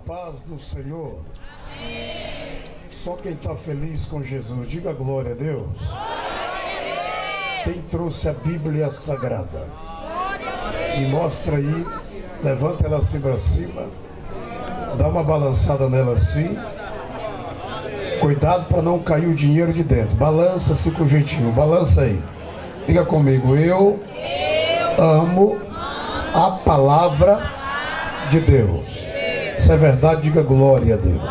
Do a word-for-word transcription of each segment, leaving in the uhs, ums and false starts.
paz do Senhor. Amém. Só quem está feliz com Jesus, diga glória a Deus. Glória a Deus. Quem trouxe a Bíblia Sagrada, me mostra aí, levanta ela assim para cima, dá uma balançada nela assim. Cuidado para não cair o dinheiro de dentro. Balança-se com jeitinho, balança aí. Diga comigo, eu, eu amo a palavra de Deus. Se é verdade, diga glória a Deus.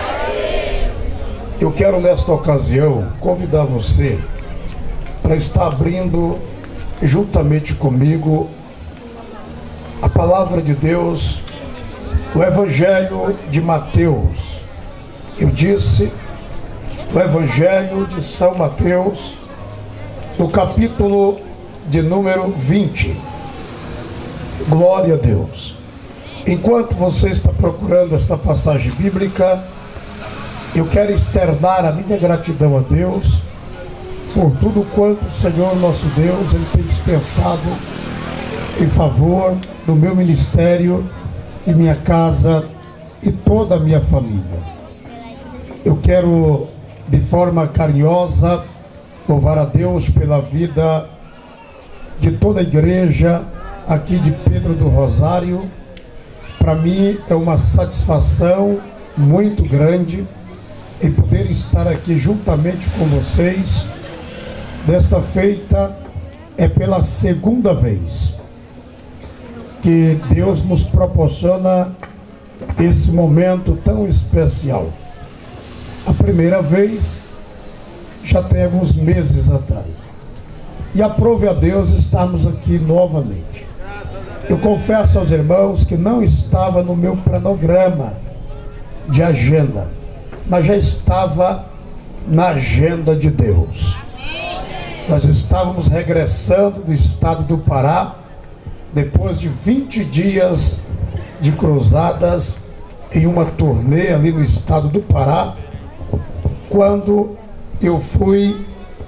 Eu quero nesta ocasião convidar você para estar abrindo juntamente comigo a palavra de Deus, o Evangelho de Mateus. Eu disse o Evangelho de São Mateus, no capítulo de número vinte. Glória a Deus. Enquanto você está procurando esta passagem bíblica, eu quero externar a minha gratidão a Deus por tudo quanto o Senhor nosso Deus ele tem dispensado em favor do meu ministério e minha casa e toda a minha família. Eu quero de forma carinhosa louvar a Deus pela vida de toda a igreja aqui de Pedro do Rosário. Para mim é uma satisfação muito grande em poder estar aqui juntamente com vocês. Desta feita é pela segunda vez que Deus nos proporciona esse momento tão especial. A primeira vez já tem alguns meses atrás. E aprove a Deus estarmos aqui novamente. Eu confesso aos irmãos que não estava no meu cronograma de agenda, mas já estava na agenda de Deus. Nós estávamos regressando do estado do Pará, depois de vinte dias de cruzadas em uma turnê ali no estado do Pará, quando eu fui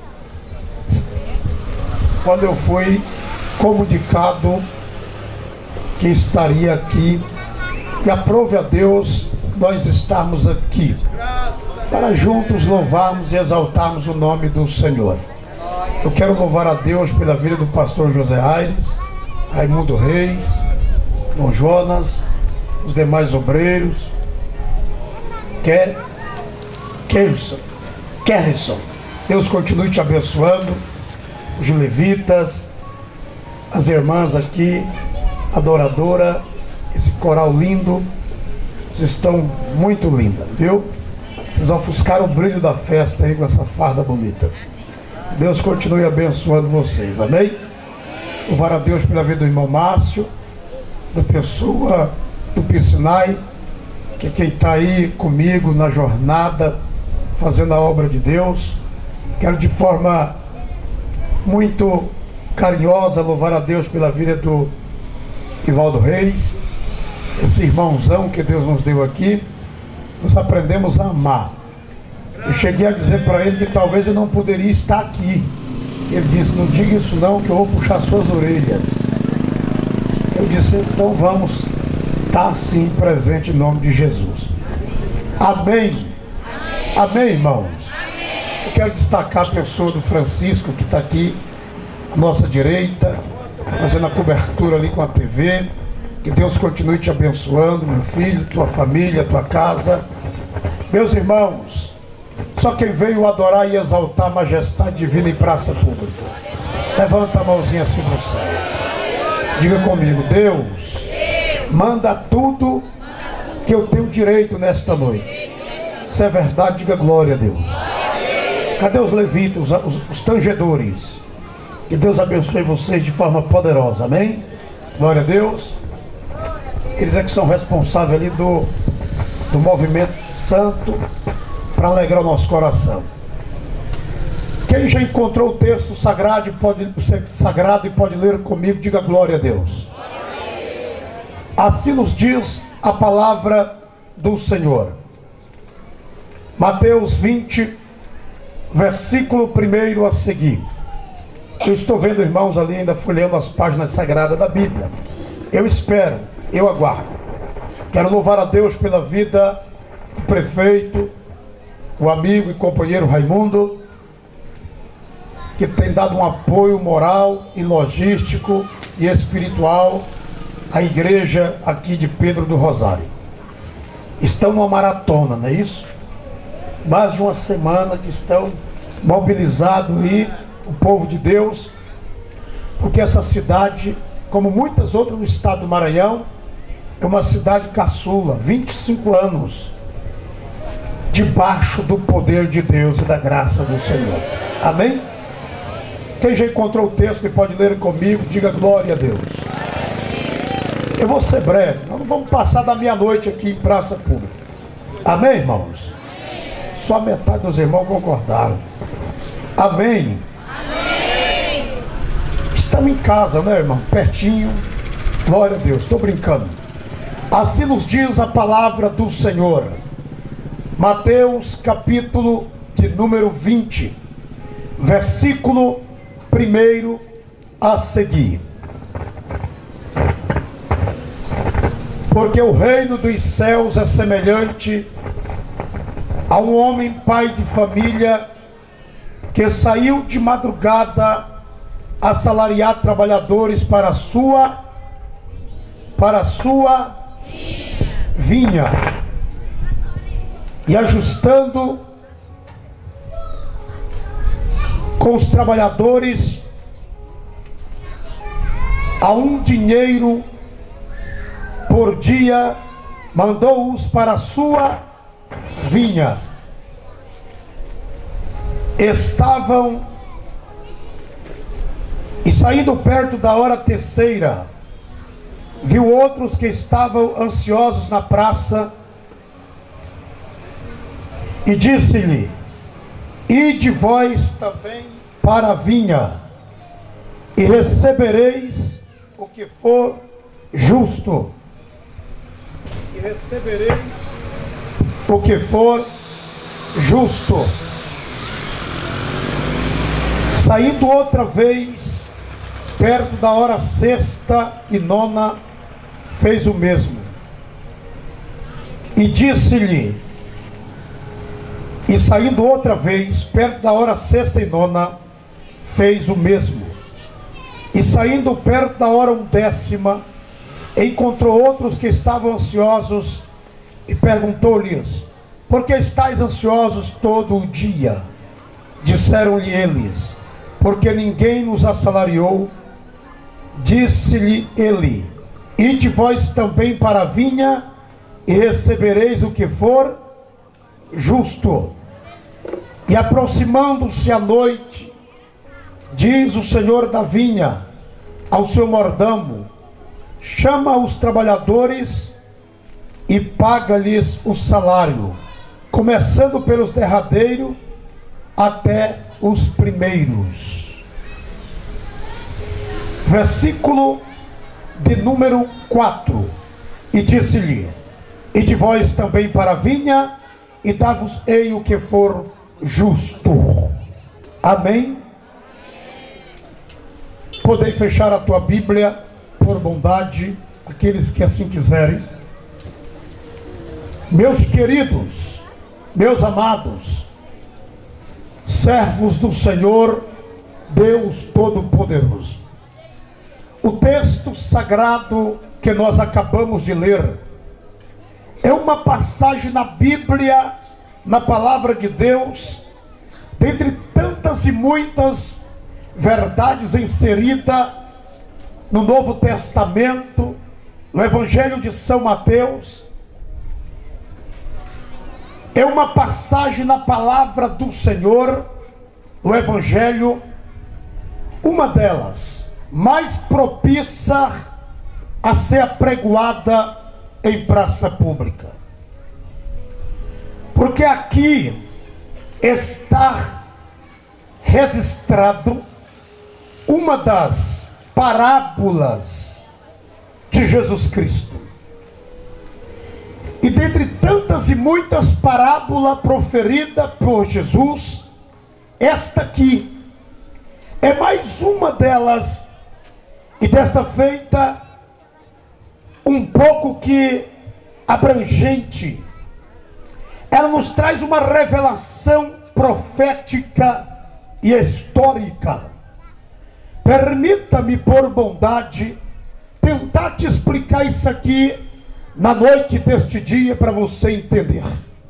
quando eu fui comunicado que estaria aqui, e aprove a Deus nós estarmos aqui para juntos louvarmos e exaltarmos o nome do Senhor. Eu quero louvar a Deus pela vida do pastor José Aires, Raimundo Reis, Dom Jonas, os demais obreiros, Kerrison, Kerrison. Deus continue te abençoando, os levitas, as irmãs aqui, adoradora, esse coral lindo, vocês estão muito lindas, viu? Vocês ofuscaram o brilho da festa aí com essa farda bonita. Deus continue abençoando vocês, amém? Louvar a Deus pela vida do irmão Márcio, da pessoa do Piscinai, que é quem está aí comigo na jornada, fazendo a obra de Deus. Quero de forma muito carinhosa louvar a Deus pela vida do Ivaldo Reis, esse irmãozão que Deus nos deu aqui. Nós aprendemos a amar. Eu cheguei a dizer para ele que talvez eu não poderia estar aqui. Ele disse, não diga isso não, que eu vou puxar suas orelhas. Eu disse, então vamos estar sim presente em nome de Jesus. Amém. Amém, Amém irmãos. Amém. Eu quero destacar a pessoa do Francisco, que está aqui à nossa direita, fazendo a cobertura ali com a T V. Que Deus continue te abençoando, meu filho, tua família, tua casa. Meus irmãos, só quem veio adorar e exaltar a majestade divina em praça pública, levanta a mãozinha assim no céu. Diga comigo, Deus, manda tudo que eu tenho direito nesta noite. Se é verdade, diga glória a Deus. Cadê os levitas, os, os, os tangedores? Que Deus abençoe vocês de forma poderosa, amém? Glória a Deus. Eles é que são responsáveis ali do, do movimento santo para alegrar o nosso coração. Quem já encontrou o texto sagrado e pode, sagrado e pode ler comigo, diga glória a Deus. Assim nos diz a palavra do Senhor. Mateus vinte, versículo primeiro a seguir. Eu estou vendo, irmãos, ali ainda folheando as páginas sagradas da Bíblia. Eu espero, eu aguardo Quero louvar a Deus pela vida do prefeito, o amigo e companheiro Raimundo, que tem dado um apoio moral e logístico e espiritual à igreja aqui de Pedro do Rosário. Estão numa maratona, não é isso? Mais de uma semana que estão mobilizados aí, o povo de Deus, porque essa cidade, como muitas outras no estado do Maranhão, é uma cidade caçula, vinte e cinco anos, debaixo do poder de Deus e da graça do Senhor. Amém? Quem já encontrou o texto e pode ler comigo, diga glória a Deus. Eu vou ser breve, nós não vamos passar da meia-noite aqui em praça pública. Amém, irmãos? Só metade dos irmãos concordaram. Amém? Amém. Estamos em casa, né, irmão? Pertinho. Glória a Deus, estou brincando. Assim nos diz a palavra do Senhor. Mateus capítulo de número vinte, versículo primeiro a seguir. Porque o reino dos céus é semelhante a um homem pai de família que saiu de madrugada a assalariar trabalhadores para a sua para a sua vinha, e ajustando com os trabalhadores a um dinheiro por dia, mandou-os para a sua vinha. Estavam e saindo perto da hora terceira, viu outros que estavam ansiosos na praça e disse-lhe: ide vós também para a vinha, e recebereis o que for justo. E recebereis o que for justo. Saindo outra vez, perto da hora sexta e nona, fez o mesmo. E disse-lhe, e saindo outra vez, perto da hora sexta e nona, fez o mesmo. E saindo perto da hora undécima, encontrou outros que estavam ansiosos e perguntou-lhes: por que estáis ansiosos todo o dia? Disseram-lhe eles: porque ninguém nos assalariou. Disse-lhe ele: ide vós também para a vinha, e recebereis o que for justo. E aproximando-se a noite, diz o senhor da vinha ao seu mordomo: chama os trabalhadores e paga-lhes o salário, começando pelos derradeiros até os primeiros. Versículo de número quatro. E disse-lhe: ide vós também para a vinha, e dá-vos-ei o que for justo. Amém? Podem fechar a tua Bíblia, por bondade, aqueles que assim quiserem. Meus queridos, meus amados, servos do Senhor Deus Todo-Poderoso, o texto sagrado que nós acabamos de ler é uma passagem na Bíblia, na palavra de Deus, dentre tantas e muitas verdades inseridas no Novo Testamento, no Evangelho de São Mateus. É uma passagem na palavra do Senhor, no Evangelho, uma delas mais propícia a ser apregoada em praça pública, porque aqui está registrado uma das parábolas de Jesus Cristo. E dentre tantas e muitas parábolas proferidas por Jesus, esta aqui é mais uma delas, e desta feita um pouco que abrangente. Ela nos traz uma revelação profética e histórica. Permita-me, por bondade, tentar te explicar isso aqui na noite deste dia para você entender.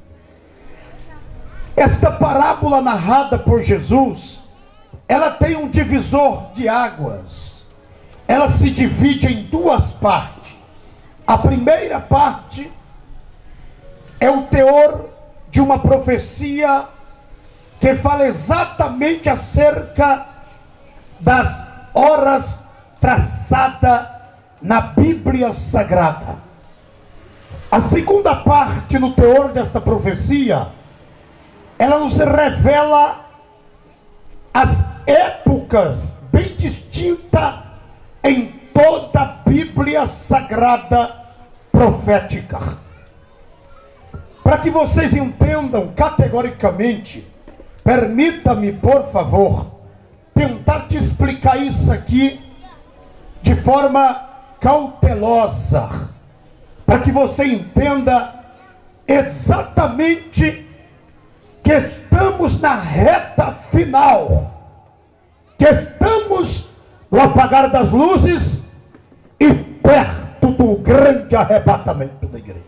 Esta parábola narrada por Jesus, ela tem um divisor de águas. Ela se divide em duas partes. A primeira parte é o teor de uma profecia que fala exatamente acerca das horas traçadas na Bíblia Sagrada. A segunda parte no teor desta profecia, ela nos revela as épocas bem distintas em toda a Bíblia Sagrada profética. Para que vocês entendam categoricamente, permita-me, por favor, tentar te explicar isso aqui de forma cautelosa, para que você entenda exatamente que estamos na reta final, que estamos no apagar das luzes e perto do grande arrebatamento da igreja.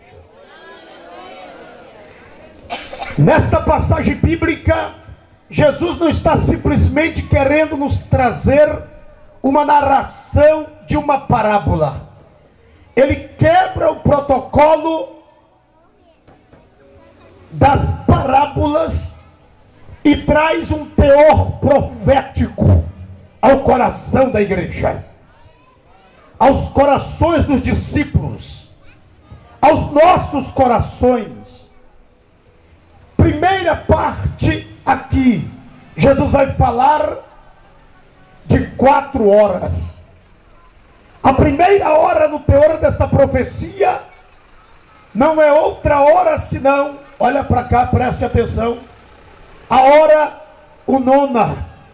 Nesta passagem bíblica, Jesus não está simplesmente querendo nos trazer uma narração de uma parábola. Ele quebra o protocolo das parábolas e traz um teor profético ao coração da igreja, aos corações dos discípulos, aos nossos corações. Primeira parte aqui, Jesus vai falar de quatro horas. A primeira hora no teor desta profecia não é outra hora senão, olha para cá, preste atenção, a hora o nona.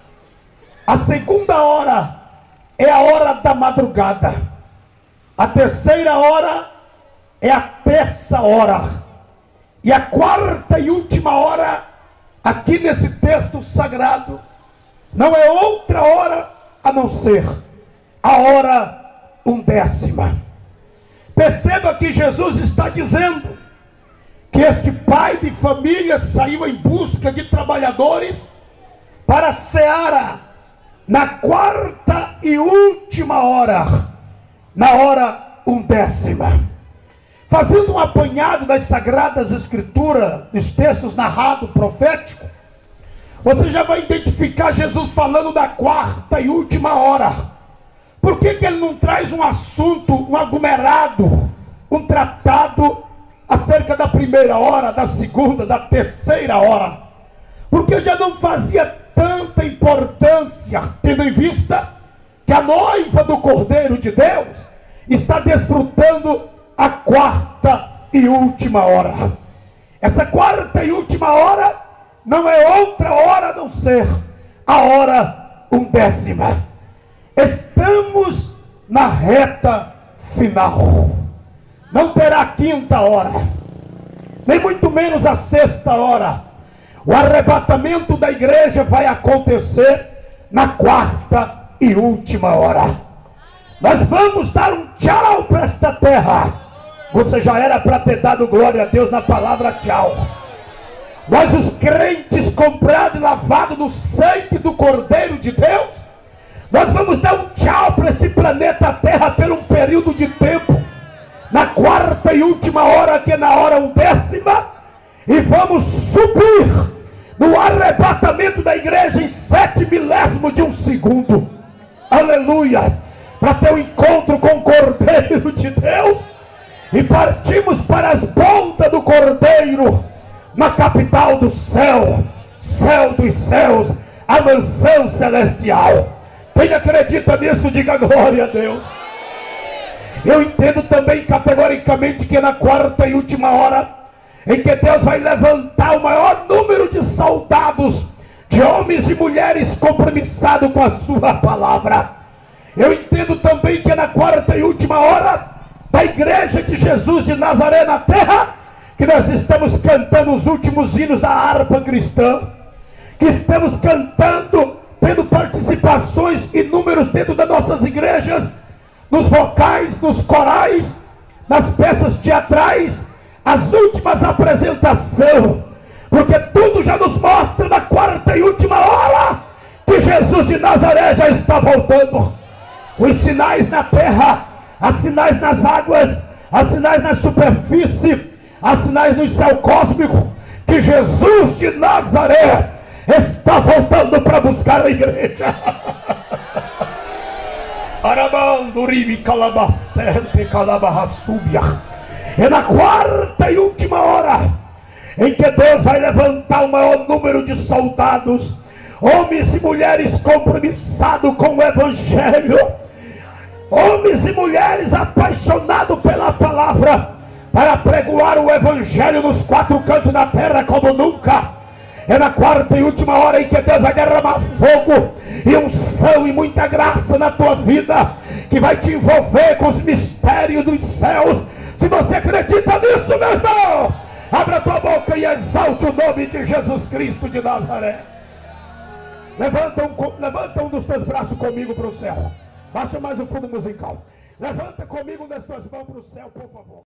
A segunda hora é a hora da madrugada. A terceira hora é a terça hora. E a quarta e última hora, aqui nesse texto sagrado, não é outra hora a não ser a hora undécima. Perceba que Jesus está dizendo que este pai de família saiu em busca de trabalhadores para a seara na quarta e última hora, na hora undécima. Fazendo um apanhado das Sagradas Escrituras, dos textos narrados proféticos, você já vai identificar Jesus falando da quarta e última hora. Por que que ele não traz um assunto, um aglomerado, um tratado acerca da primeira hora, da segunda, da terceira hora? Porque já não fazia tanta importância, tendo em vista que a noiva do Cordeiro de Deus está desfrutando a quarta e última hora. Essa quarta e última hora não é outra hora a não ser a hora undécima. Estamos na reta final. Não terá quinta hora, nem muito menos a sexta hora. O arrebatamento da igreja vai acontecer na quarta e última hora. Nós vamos dar um tchau para esta terra. Você já era para ter dado glória a Deus na palavra tchau. Nós, os crentes comprados e lavados no sangue do Cordeiro de Deus, nós vamos dar um tchau para esse planeta Terra por um período de tempo, na quarta e última hora, que é na hora undécima, e vamos subir no arrebatamento da igreja em sete milésimos de um segundo. Aleluia! Para ter um encontro com o Cordeiro de Deus, e partimos para as pontas do Cordeiro, na capital do céu, céu dos céus, a mansão celestial. Quem acredita nisso, diga glória a Deus. Eu entendo também categoricamente que na quarta e última hora, em que Deus vai levantar o maior número de soldados, de homens e mulheres compromissados com a sua palavra. Eu entendo também que na quarta e última hora, da igreja de Jesus de Nazaré na terra, que nós estamos cantando os últimos hinos da harpa cristã, que estamos cantando, tendo participações inúmeras dentro das nossas igrejas, nos vocais, nos corais, nas peças teatrais, as últimas apresentações, porque tudo já nos mostra na quarta e última hora que Jesus de Nazaré já está voltando. Os sinais na terra, os sinais nas águas, os sinais na superfície, os sinais no céu cósmico, que Jesus de Nazaré está voltando para buscar a igreja. É na quarta e última hora em que Deus vai levantar o maior número de soldados, homens e mulheres compromissados com o evangelho, homens e mulheres apaixonados pela palavra, para pregoar o evangelho nos quatro cantos da terra como nunca. É na quarta e última hora em que Deus vai derramar fogo e unção e muita graça na tua vida, que vai te envolver com os mistérios dos céus. Se você acredita nisso, meu irmão, abra tua boca e exalte o nome de Jesus Cristo de Nazaré. Levanta um, levanta um dos teus braços comigo para o céu. Baixa mais o fundo musical. Levanta comigo nas tuas mãos para o céu, por favor.